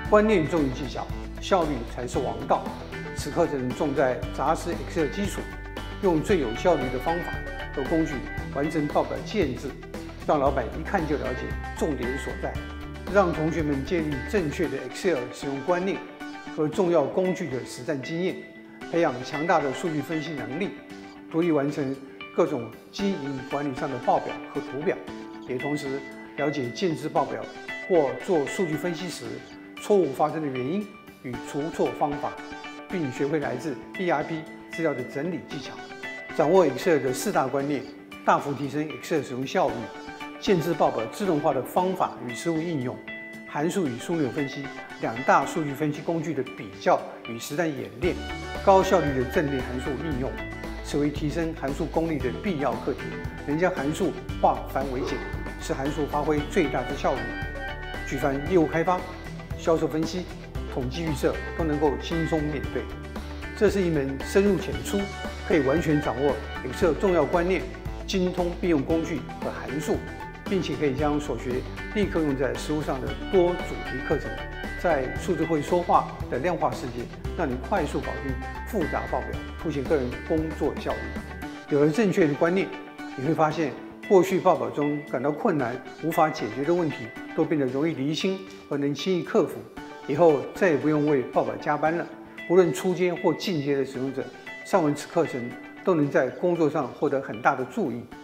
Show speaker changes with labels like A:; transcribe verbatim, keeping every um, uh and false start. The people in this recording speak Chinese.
A: 观念重于技巧，效率才是王道。此课程重在扎实 Excel 基础，用最有效率的方法和工具完成报表建制，让老板一看就了解重点所在，让同学们建立正确的 Excel 使用观念和重要工具的实战经验，培养强大的数据分析能力，独立完成各种经营管理上的报表和图表，也同时了解建制报表或做数据分析时错误发生的原因与除错方法，并学会来自 E R P 资料的整理技巧，掌握 Excel 的四大观念，大幅提升 Excel 使用效率。建制报表自动化的方法与实务应用，函数与枢纽分析两大数据分析工具的比较与实战演练，高效率的阵列函数应用，是为提升函数功力的必要课题。能将函数化繁为简，使函数发挥最大的效率。举凡业务开发、销售分析、统计预测都能够轻松面对。这是一门深入浅出，可以完全掌握 Excel 重要观念、精通并用工具和函数，并且可以将所学立刻用在实务上的多主题课程，在数字会说话的量化世界，让你快速搞定复杂报表，凸显个人工作效率。有了正确的观念，你会发现过去报表中感到困难、无法解决的问题，都变得容易厘清和能轻易克服。以后再也不用为报表加班了。无论初阶或进阶的使用者，上完此课程都能在工作上获得很大的助益。